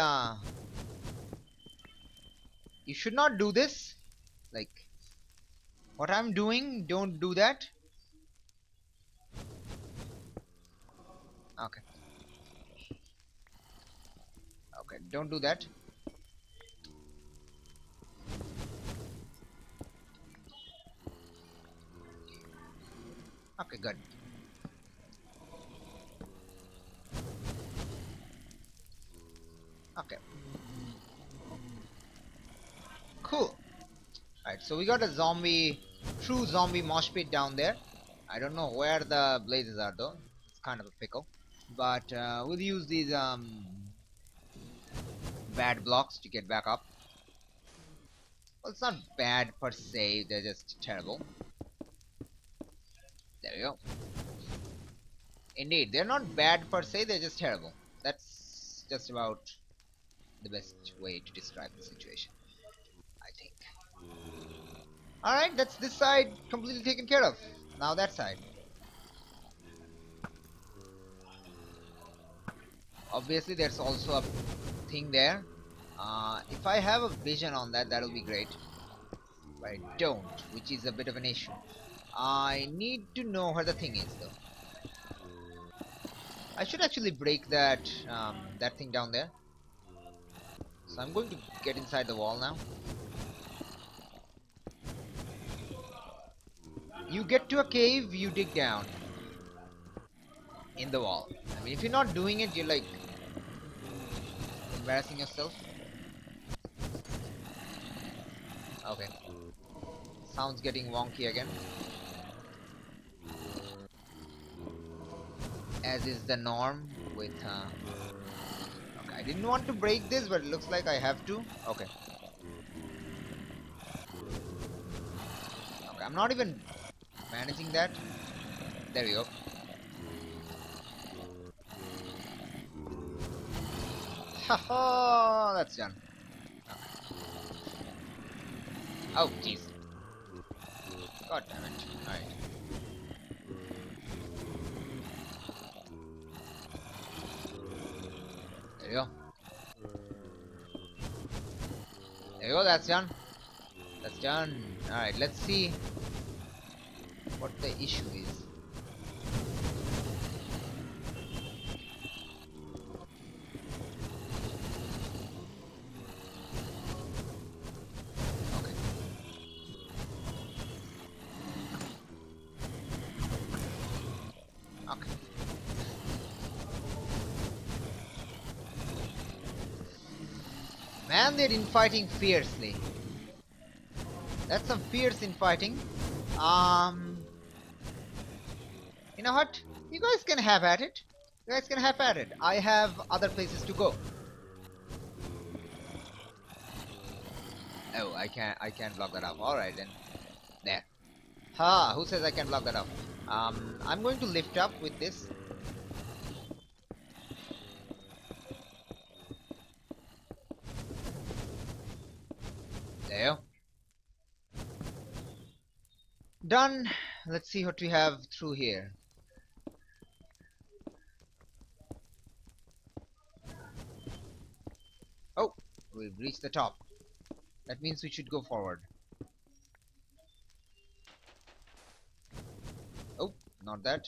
you should not do this. Like what I'm doing, don't do that. Okay. Okay, don't do that. Okay, good. Okay. Cool. Alright, so we got a true zombie mosh pit down there. I don't know where the blazes are though. It's kind of a pickle. But we'll use these bad blocks to get back up. Well, it's not bad per se, they're just terrible. There we go. Indeed, they're not bad per se, they're just terrible. That's just about the best way to describe the situation, I think. Alright, that's this side completely taken care of. Now that side. Obviously, there's also a thing there. If I have a vision on that, that'll be great. But I don't, which is a bit of an issue. I need to know where the thing is, though. I should actually break that that thing down there. So I'm going to get inside the wall now. You get to a cave, you dig down in the wall. I mean, if you're not doing it, you're like embarrassing yourself. Okay. Sounds getting wonky again. As is the norm with okay, I didn't want to break this, but it looks like I have to. Okay. Okay, I'm not even managing that. There we go. Haha, that's done. Okay. Oh, jeez. God damn it. Alright. There you go. There you go, that's done. That's done. Alright, let's see what the issue is. Okay. Okay. Man, they're infighting fiercely. That's some fierce infighting. You know what? You guys can have at it. You guys can have at it. I have other places to go. Oh, I can't block that up. Alright then. There. Ha, who says I can block that up? I'm going to lift up with this. There. Done. Let's see what we have through here. Oh, we've reached the top. That means we should go forward. Oh, not that.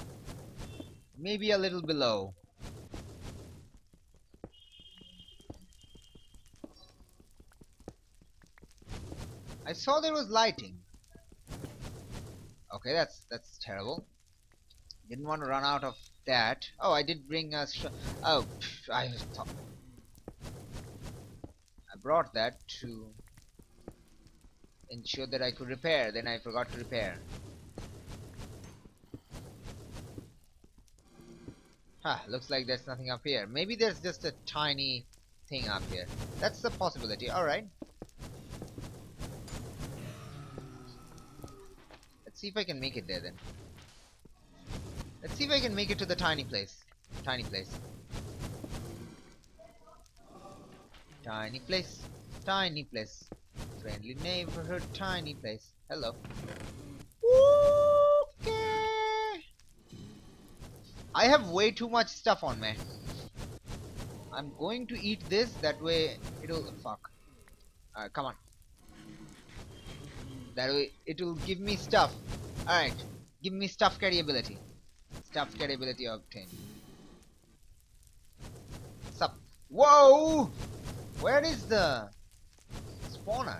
Maybe a little below. saw there was lighting. Okay, that's terrible. Didn't want to run out of that. Oh, I did bring a. Oh, I thought I brought that to ensure that I could repair. Then I forgot to repair. Huh, looks like there's nothing up here. Maybe there's just a tiny thing up here. That's the possibility. Alright. Let's see if I can make it there then. Let's see if I can make it to the tiny place. Tiny place. Tiny place. Tiny place. Friendly neighborhood, tiny place. Hello. Okay. I have way too much stuff on me. I'm going to eat this, that way it'll... Fuck. Alright, come on. That way it'll give me stuff. Alright. Give me stuff carryability. Stuff carryability obtained. Sup? Whoa! Where is the spawner?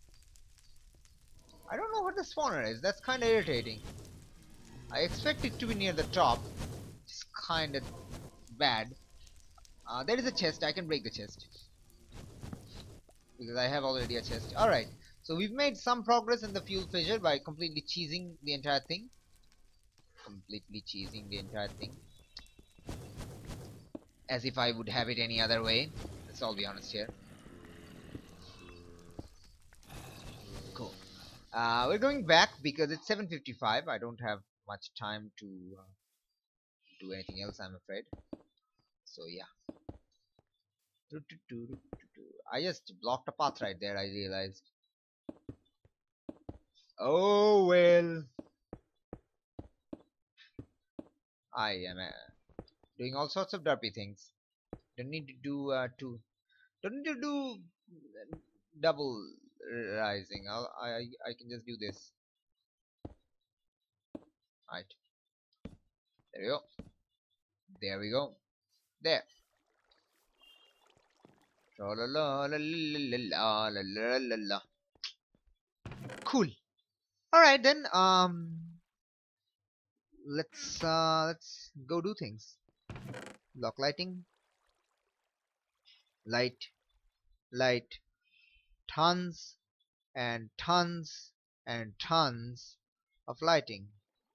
I don't know what the spawner is. That's kinda irritating. I expect it to be near the top. It's kinda bad. There is a chest. I can break the chest. Because I have already a chest. Alright. So we've made some progress in the fuel fissure by completely cheesing the entire thing. Completely cheesing the entire thing. As if I would have it any other way. Let's all be honest here. Cool. We're going back because it's 7:55. I don't have much time to do anything else, I'm afraid. So yeah. I just blocked a path right there, I realized. Oh well. I am doing all sorts of derpy things. Don't need to do don't need to do double rising. I can just do this. Right. There we go. There we go. There. Cool. Alright then, let's go do things. Block lighting. Light. Tons and tons and tons of lighting.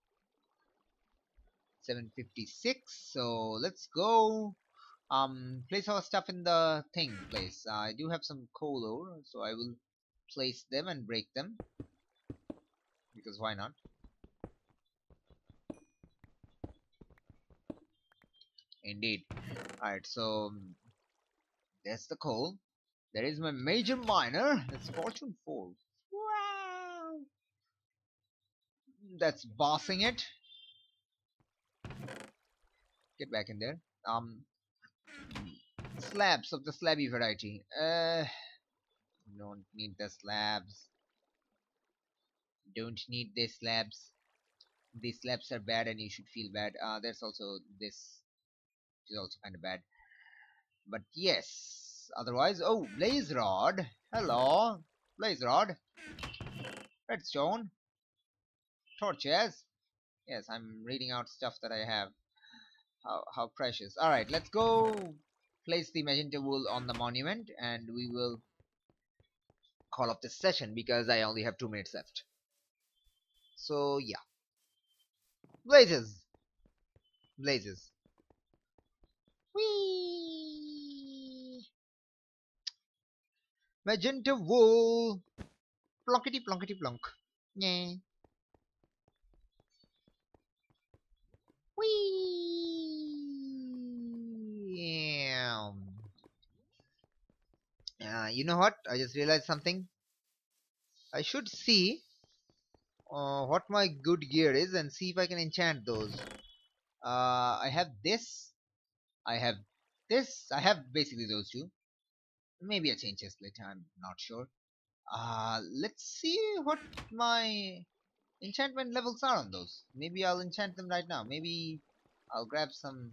7:56. So let's go. Place our stuff in the thing place. I do have some coal ore, so I will place them and break them. Because why not? Indeed. Alright, so that's the coal. There is my major miner. That's Fortune 4. Wow! That's bossing it. Get back in there. Slabs of the slabby variety. Don't need the slabs. Don't need these slabs. These slabs are bad and you should feel bad. There's also this, which is also kind of bad. But yes, otherwise, oh, blaze rod. Hello, blaze rod. Redstone. Torches. Yes, I'm reading out stuff that I have. How precious. Alright, let's go place the magenta wool on the monument and we will call off this session because I only have 2 minutes left. So yeah. Blazes. Blazes. Whee! Magenta wool. Plonkety plonkety plonk. Yeah. Whee! You know what? I just realized something. I should see what my good gear is and see if I can enchant those. I have this. I have this. I have basically those two. Maybe a chain chest later. I'm not sure. Let's see what my enchantment levels are on those. Maybe I'll enchant them right now. Maybe I'll grab some.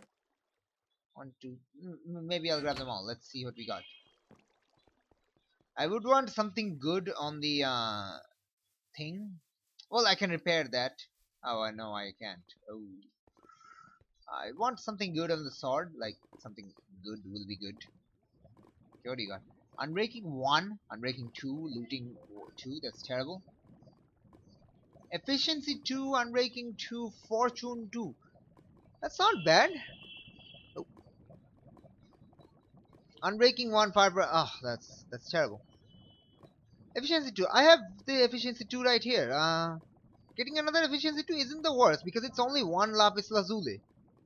One, two. Maybe I'll grab them all. Let's see what we got. I would want something good on the thing. Well, I can repair that. Oh, I know I can't. Oh, I want something good on the sword. Like something good will be good. Okay, what do you got? Unbreaking 1, Unbreaking 2, Looting 2. That's terrible. Efficiency 2, Unbreaking 2, Fortune 2. That's not bad. Oh, Unbreaking 1, Fiber. Oh, that's terrible. Efficiency 2. I have the efficiency 2 right here. Getting another efficiency 2 isn't the worst because it's only one lapis lazuli.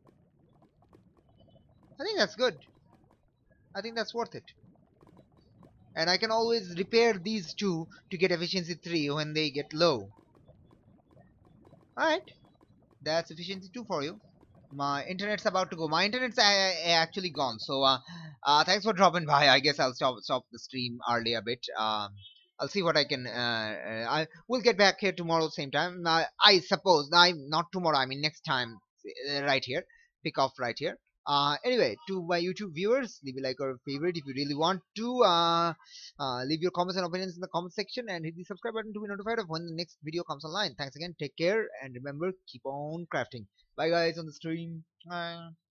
I think that's good. I think that's worth it. And I can always repair these two to get efficiency 3 when they get low. Alright, that's efficiency 2 for you. My internet's about to go. My internet's actually gone. So thanks for dropping by. I guess I'll stop the stream early a bit. I'll see what I can. I will get back here tomorrow same time. I suppose. I'm not tomorrow. I mean next time, right here. Pick off right here. Anyway, to my YouTube viewers, leave a like or a favorite if you really want to. Leave your comments and opinions in the comment section and hit the subscribe button to be notified of when the next video comes online. Thanks again. Take care and remember, keep on crafting. Bye guys on the stream. Bye.